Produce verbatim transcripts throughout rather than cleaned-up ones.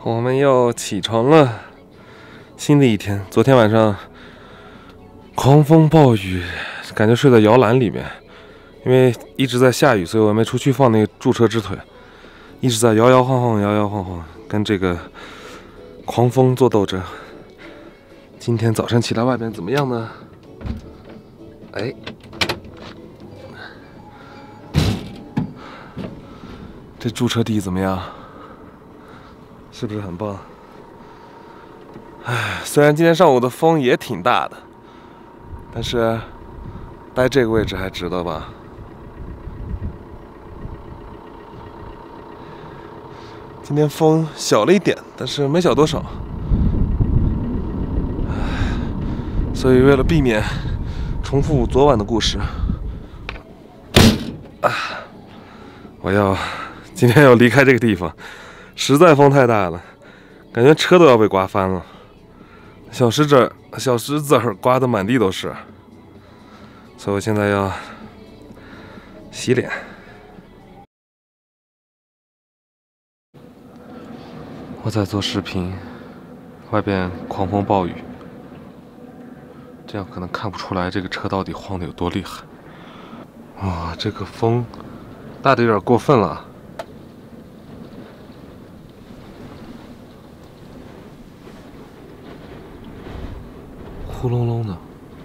我们又起床了，新的一天。昨天晚上狂风暴雨，感觉睡在摇篮里面，因为一直在下雨，所以我没出去放那个驻车支腿，一直在摇摇晃晃，摇摇晃晃，跟这个狂风做斗争。今天早晨起来，外面怎么样呢？哎，这驻车地怎么样？是不是很棒？唉，虽然今天上午的风也挺大的，但是待这个位置还值得吧？今天风小了一点，但是没小多少。唉，所以为了避免重复昨晚的故事，啊，我要今天要离开这个地方。实在风太大了，感觉车都要被刮翻了，小石子儿、小石子儿刮得满地都是，所以我现在要洗脸。我在做视频，外边狂风暴雨，这样可能看不出来这个车到底晃得有多厉害。哇，这个风大的有点过分了。呼隆隆的，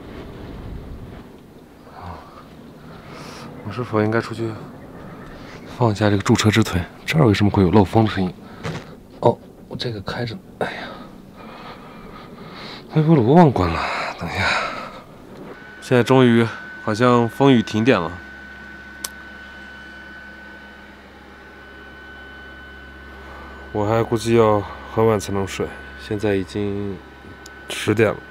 我是否应该出去放一下这个驻车支腿？这儿为什么会有漏风的声音？哦，我这个开着，哎呀，微波炉忘关了，等一下。现在终于好像风雨停点了，我还估计要很晚才能睡，现在已经十点了。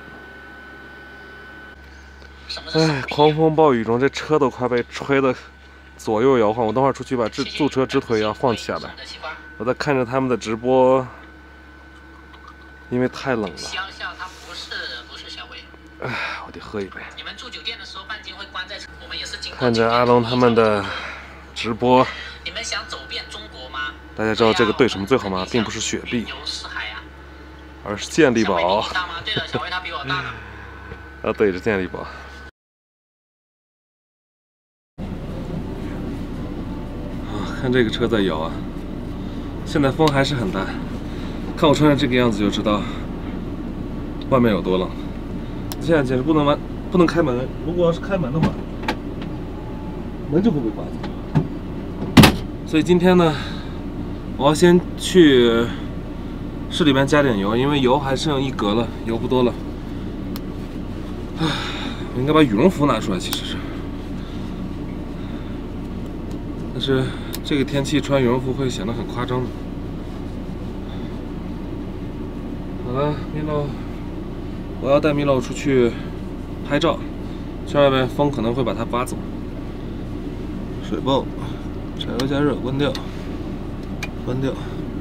哎，狂风暴雨中，这车都快被吹得左右摇晃。我等会儿出去把这驻车支腿要放下来。我在看着他们的直播，因为太冷了。 香笑它不是不是小薇。 哎，我得喝一杯。 你们住酒店的时候，半径会关在，我们也是经过。 看着阿龙他们的直播。 你们想走遍中国吗？ 大家知道这个对什么最好吗？并不是雪碧，而是健力宝。 大吗？对了，小薇她比我大呢。 要对着健力宝。看这个车在摇啊！现在风还是很大，看我穿成这个样子就知道外面有多冷。现在简直不能玩，不能开门。如果要是开门的话，门就会被刮走。所以今天呢，我要先去市里边加点油，因为油还剩一格了，油不多了。唉，我应该把羽绒服拿出来，其实是，但是。这个天气穿羽绒服会显得很夸张的。好了，米洛，我要带米洛出去拍照，去外面风可能会把它刮走。水泵，柴油加热，关掉，关掉。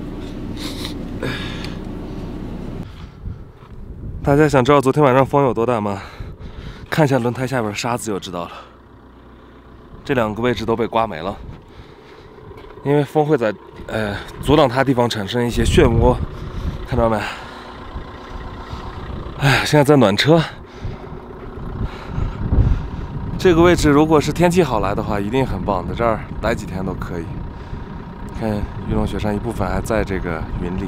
大家想知道昨天晚上风有多大吗？看一下轮胎下边的沙子就知道了。这两个位置都被刮没了。因为风会在呃阻挡它的地方产生一些漩涡，看到没？哎，现在在暖车，这个位置如果是天气好来的话，一定很棒，在这儿待几天都可以。看玉龙雪山一部分还在这个云里，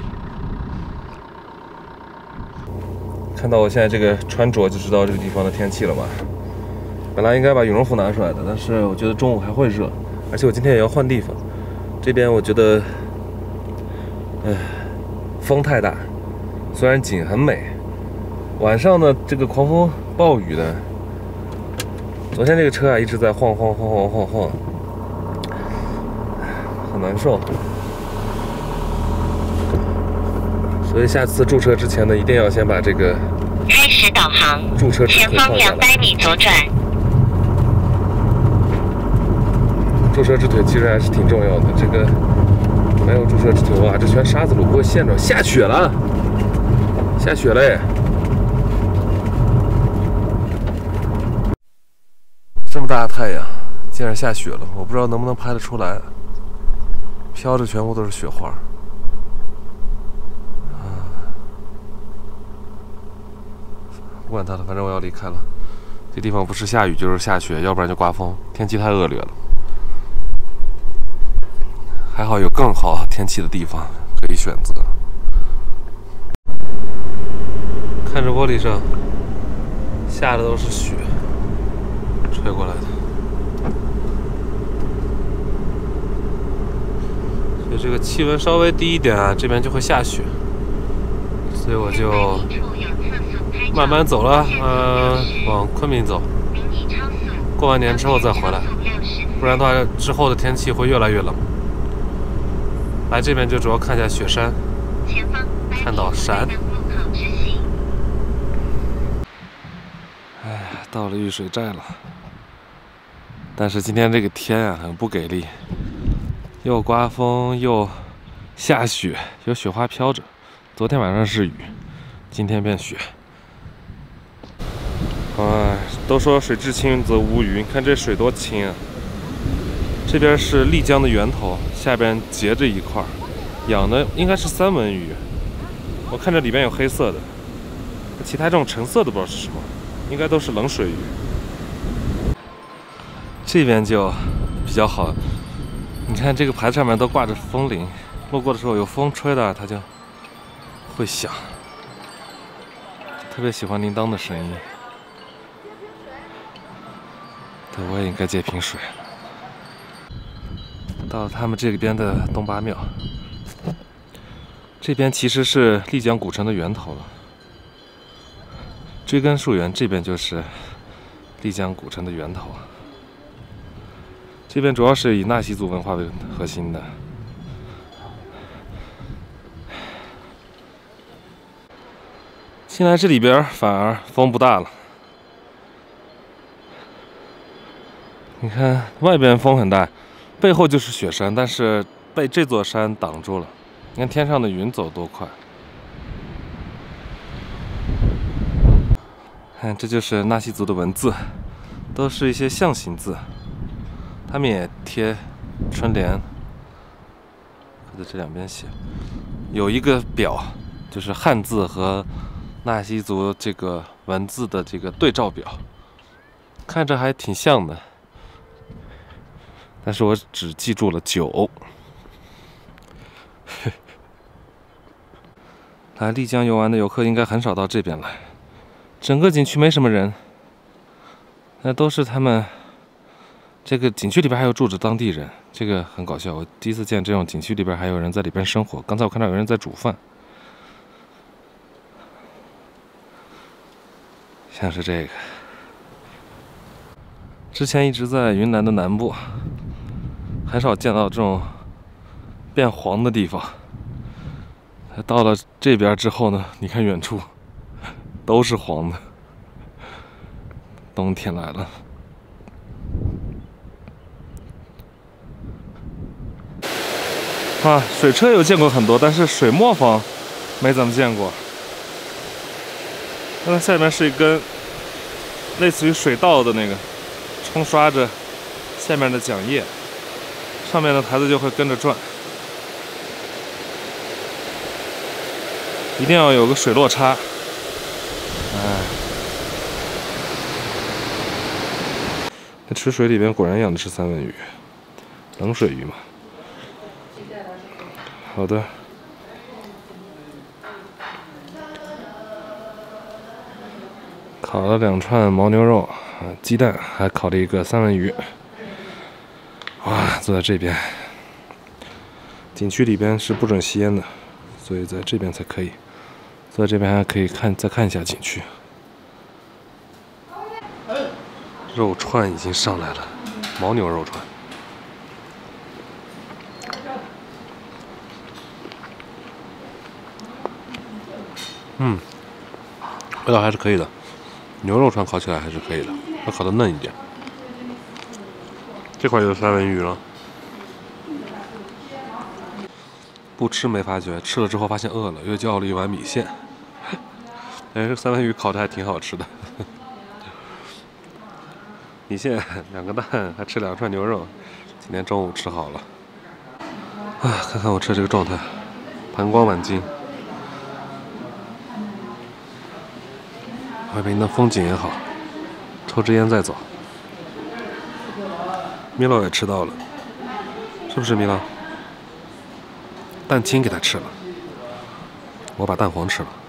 看到我现在这个穿着就知道这个地方的天气了吧？本来应该把羽绒服拿出来的，但是我觉得中午还会热，而且我今天也要换地方。这边我觉得，唉，风太大，虽然景很美，晚上呢这个狂风暴雨的，昨天这个车啊一直在晃晃晃晃晃晃，很难受。所以下次驻车之前呢，一定要先把这个开始导航， 驻车支前方两百米左转。 驻车支腿其实还是挺重要的，这个没有驻车支腿，哇，这全沙子路不会陷着。下雪了，下雪嘞！这么大的太阳，竟然下雪了，我不知道能不能拍得出来。飘着全部都是雪花。 不管它了，反正我要离开了。这地方不是下雨就是下雪，要不然就刮风，天气太恶劣了。还好有更好天气的地方可以选择。看着玻璃上下的都是雪，吹过来的。所以这个气温稍微低一点啊，这边就会下雪。所以我就慢慢走了，呃，往昆明走。过完年之后再回来，不然的话之后的天气会越来越冷。来这边就主要看一下雪山，看到山。哎，到了玉水寨了，但是今天这个天啊很不给力，又刮风又下雪，有雪花飘着。昨天晚上是雨，今天变雪。哎，都说水至清则无鱼，看这水多清啊！这边是丽江的源头，下边结着一块，养的应该是三文鱼。我看这里边有黑色的，其他这种橙色的不知道是什么，应该都是冷水鱼。这边就比较好，你看这个牌子上面都挂着风铃，路过的时候有风吹的，它就会响。特别喜欢铃铛的声音。对，我也应该接瓶水。到了他们这边的东巴庙，这边其实是丽江古城的源头了。追根溯源，这边就是丽江古城的源头。这边主要是以纳西族文化为核心的。进来这里边反而风不大了。你看外边风很大。背后就是雪山，但是被这座山挡住了。你看天上的云走多快！看，这就是纳西族的文字，都是一些象形字。他们也贴春联，在这两边写。有一个表，就是汉字和纳西族这个文字的这个对照表，看着还挺像的。但是我只记住了九。来丽江游玩的游客应该很少到这边来，整个景区没什么人，那都是他们。这个景区里边还有住着当地人，这个很搞笑。我第一次见这种景区里边还有人在里边生活。刚才我看到有人在煮饭，像是这个。之前一直在云南的南部。很少见到这种变黄的地方。到了这边之后呢，你看远处都是黄的，冬天来了。啊，水车有见过很多，但是水磨坊没怎么见过。那下面是一根类似于水稻的那个，冲刷着下面的桨叶。上面的台子就会跟着转，一定要有个水落差。哎，这池水里边果然养的是三文鱼，冷水鱼嘛。好的。烤了两串牦牛肉，啊，鸡蛋，还烤了一个三文鱼。哇，坐在这边，景区里边是不准吸烟的，所以在这边才可以。坐在这边还可以看再看一下景区。肉串已经上来了，牦牛肉串。嗯，味道还是可以的，牛肉串烤起来还是可以的，要烤得嫩一点。这块就是三文鱼了，不吃没发觉，吃了之后发现饿了，又叫了一碗米线。哎，这三文鱼烤的还挺好吃的。米线两个蛋，还吃两串牛肉，今天中午吃好了。啊，看看我吃这个状态，盘光满襟。啊， 外面的风景也好，抽支烟再走。米老也吃到了，是不是米老？蛋清给他吃了，我把蛋黄吃了。